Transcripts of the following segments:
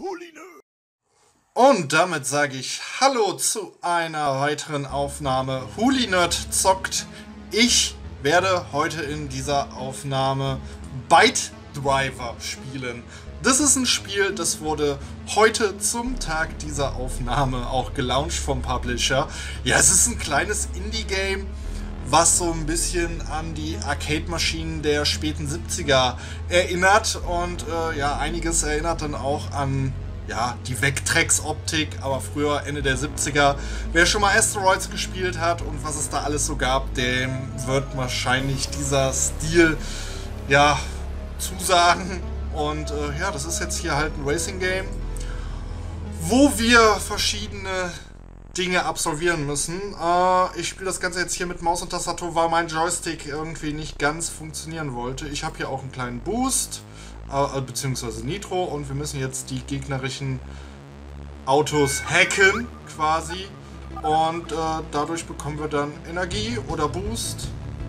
Und damit sage ich Hallo zu einer weiteren Aufnahme HuliNerd zockt. Ich werde heute in dieser Aufnahme Byte Driver spielen. Das ist ein Spiel, das wurde heute zum Tag dieser Aufnahme auch gelauncht vom Publisher. Ja, es ist ein kleines Indie-Game, was so ein bisschen an die Arcade-Maschinen der späten 70er erinnert. Und ja, einiges erinnert dann auch an die Vectrex-Optik, aber früher, Ende der 70er. Wer schon mal Asteroids gespielt hat und was es da alles so gab, dem wird wahrscheinlich dieser Stil zusagen. Und das ist jetzt hier halt ein Racing-Game, wo wir verschiedene Dinge absolvieren müssen. Ich spiele das Ganze jetzt hier mit Maus und Tastatur, weil mein Joystick irgendwie nicht ganz funktionieren wollte. Ich habe hier auch einen kleinen Boost, beziehungsweise Nitro, und wir müssen jetzt die gegnerischen Autos hacken, quasi. Und dadurch bekommen wir dann Energie oder Boost.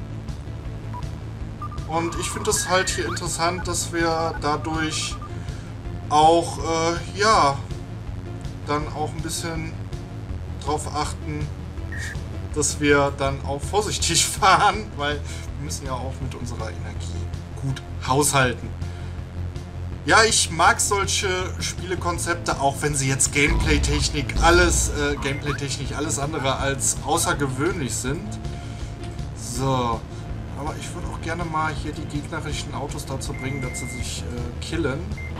Und ich finde es halt hier interessant, dass wir dadurch auch, dann auch ein bisschen drauf achten, dass wir dann auch vorsichtig fahren, weil wir müssen ja auch mit unserer Energie gut haushalten. Ja, ich mag solche Spielekonzepte, auch wenn sie jetzt Gameplay-Technik alles andere als außergewöhnlich sind. So, aber ich würde auch gerne mal hier die gegnerischen Autos dazu bringen, dass sie sich killen.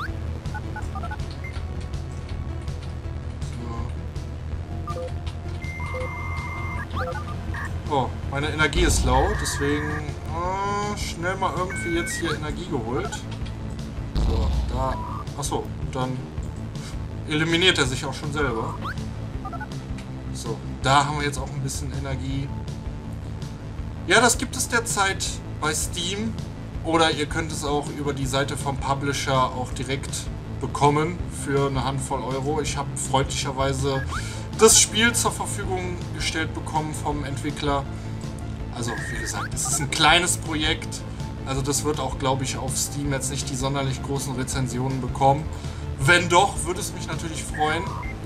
Oh, meine Energie ist low, deswegen schnell mal irgendwie jetzt hier Energie geholt. So, da. Achso, dann eliminiert er sich auch schon selber. So, da haben wir jetzt auch ein bisschen Energie. Ja, das gibt es derzeit bei Steam. Oder ihr könnt es auch über die Seite vom Publisher auch direkt bekommen für eine Handvoll Euro. Ich habe freundlicherweise das Spiel zur Verfügung gestellt bekommen vom Entwickler. Also, wie gesagt, es ist ein kleines Projekt. Also das wird auch, glaube ich, auf Steam jetzt nicht die sonderlich großen Rezensionen bekommen. Wenn doch, würde es mich natürlich freuen.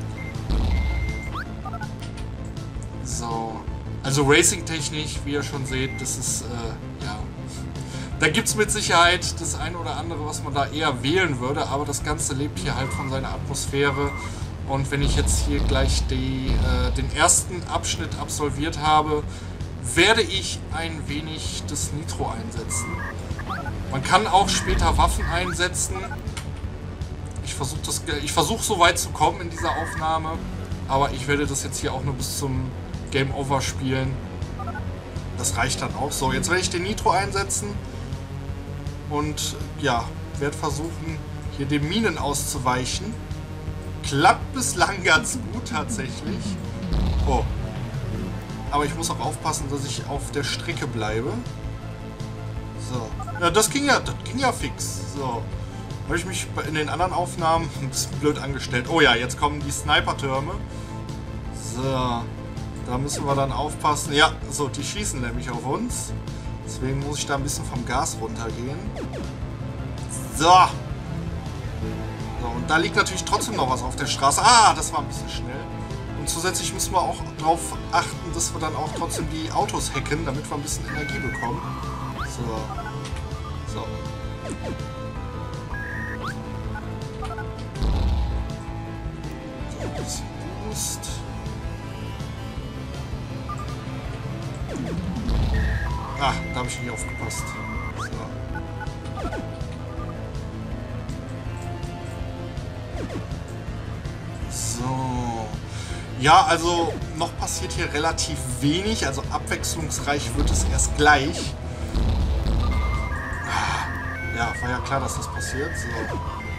So. Also Racing-technisch, wie ihr schon seht, das ist, da gibt es mit Sicherheit das eine oder andere, was man da eher wählen würde. Aber das Ganze lebt hier halt von seiner Atmosphäre. Und wenn ich jetzt hier gleich den ersten Abschnitt absolviert habe, werde ich ein wenig das Nitro einsetzen. Man kann auch später Waffen einsetzen. Ich versuche so weit zu kommen in dieser Aufnahme, aber ich werde das jetzt hier auch nur bis zum Game Over spielen. Das reicht dann auch. So, jetzt werde ich den Nitro einsetzen und werde versuchen, hier den Minen auszuweichen. Klappt bislang ganz gut tatsächlich. Oh. Aber ich muss auch aufpassen, dass ich auf der Strecke bleibe. So. Ja, das ging ja fix. So. Habe ich mich in den anderen Aufnahmen ein bisschen blöd angestellt. Oh ja, jetzt kommen die Sniper-Türme. So. Da müssen wir dann aufpassen. Ja, so, die schießen nämlich auf uns. Deswegen muss ich da ein bisschen vom Gas runtergehen. So. So, und da liegt natürlich trotzdem noch was auf der Straße. Ah, das war ein bisschen schnell. Und zusätzlich müssen wir auch darauf achten, dass wir dann auch trotzdem die Autos hacken, damit wir ein bisschen Energie bekommen. So. So. So, ein bisschen Boost. Ah, da habe ich nicht aufgepasst. So. So. Ja, also noch passiert hier relativ wenig, also abwechslungsreich wird es erst gleich. Ja, war ja klar, dass das passiert. So.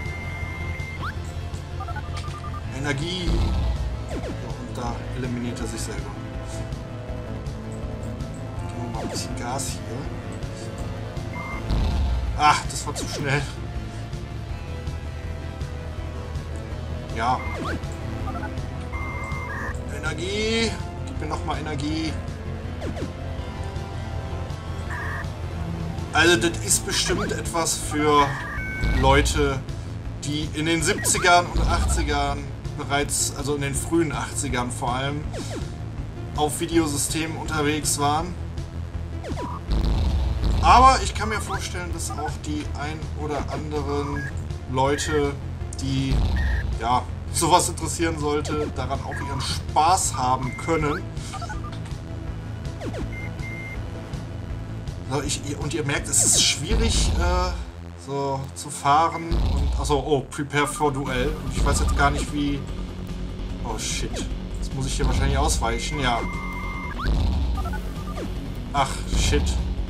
Energie. Und da eliminiert er sich selber. Geben wir mal ein bisschen Gas hier. Ach, das war zu schnell. Ja. Energie. Gib mir nochmal Energie. Also das ist bestimmt etwas für Leute, die in den 70ern und 80ern bereits, also in den frühen 80ern vor allem, auf Videosystemen unterwegs waren. Aber ich kann mir vorstellen, dass auch die ein oder anderen Leute, die ja sowas interessieren sollte, daran auch ihren Spaß haben können. So, und ihr merkt, es ist schwierig so zu fahren. Und, achso, oh, prepare for Duell. Und ich weiß jetzt gar nicht wie... Oh shit. Jetzt muss ich hier wahrscheinlich ausweichen, ja. Ach, shit.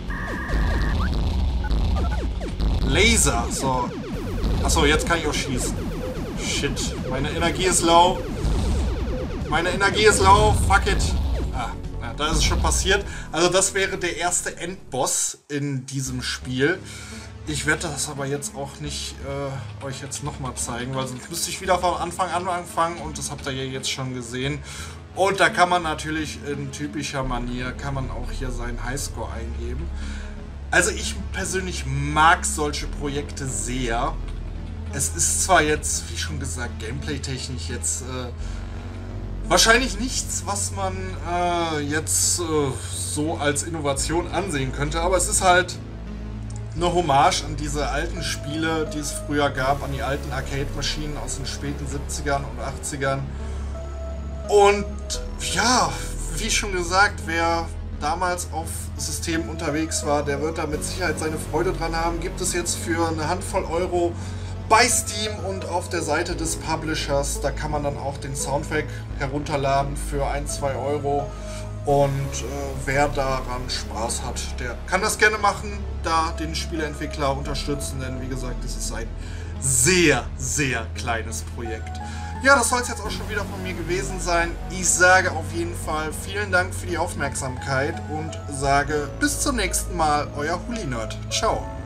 Laser, so. Achso, jetzt kann ich auch schießen. Shit, meine Energie ist low. Meine Energie ist low, fuck it. Ah, ja, da ist es schon passiert. Also das wäre der erste Endboss in diesem Spiel. Ich werde das aber jetzt auch nicht euch jetzt nochmal zeigen, weil sonst müsste ich wieder von Anfang an anfangen und das habt ihr ja jetzt schon gesehen. Und da kann man natürlich in typischer Manier, kann man auch hier seinen Highscore eingeben. Also ich persönlich mag solche Projekte sehr. Es ist zwar jetzt, wie schon gesagt, gameplay-technisch jetzt wahrscheinlich nichts, was man jetzt so als Innovation ansehen könnte, aber es ist halt eine Hommage an diese alten Spiele, die es früher gab, an die alten Arcade-Maschinen aus den späten 70ern und 80ern. Und ja, wie schon gesagt, wer damals auf Systemen unterwegs war, der wird da mit Sicherheit seine Freude dran haben. Gibt es jetzt für eine Handvoll Euro bei Steam und auf der Seite des Publishers. Da kann man dann auch den Soundtrack herunterladen für 1-2 Euro. Und wer daran Spaß hat, der kann das gerne machen, da den Spieleentwickler unterstützen, denn wie gesagt, das ist ein sehr, sehr kleines Projekt. Ja, das soll es jetzt auch schon wieder von mir gewesen sein. Ich sage auf jeden Fall vielen Dank für die Aufmerksamkeit und sage bis zum nächsten Mal, euer Huli Nerd. Ciao.